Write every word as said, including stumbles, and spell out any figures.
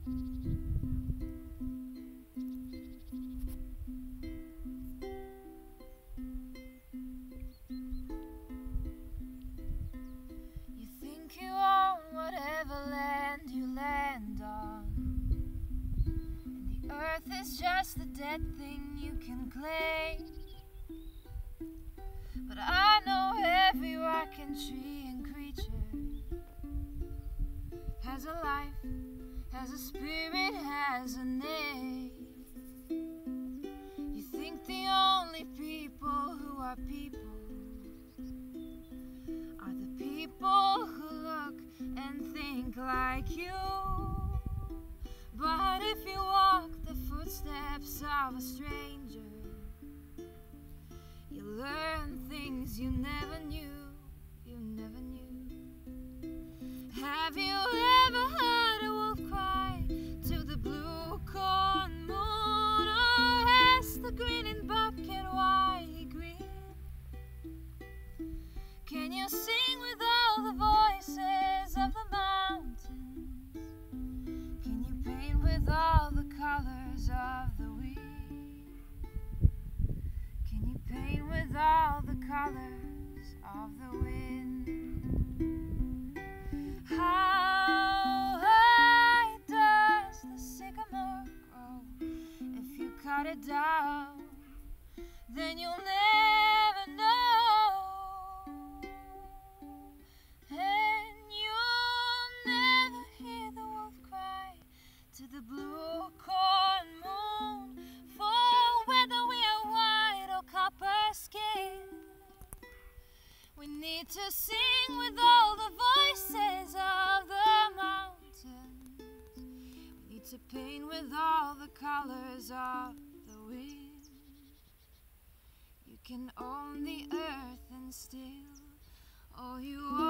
You think you own whatever land you land on, and the earth is just a dead thing you can claim. But I know every rock and tree and creature has a life, has a spirit, has a name. You think the only people who are people are the people who look and think like you. But if you walk the footsteps of a stranger, you learn things you never knew, you never knew. Have you ever heard a wolf cry to the blue corn moon, or asked the grinning bobcat why he grinned? Can you sing with all the voices of the mountains? Can you paint with all the colors of the wind? Can you paint with all the colors of the wind? How high does the sycamore grow? If you cut it down, then you'll never know, and you'll never hear the wolf cry to the blue corn moon, for whether we are white or copper skin, we need to sing with all the voices of the mountains. We need to paint with all the colors of the wind. You can own the earth and still all you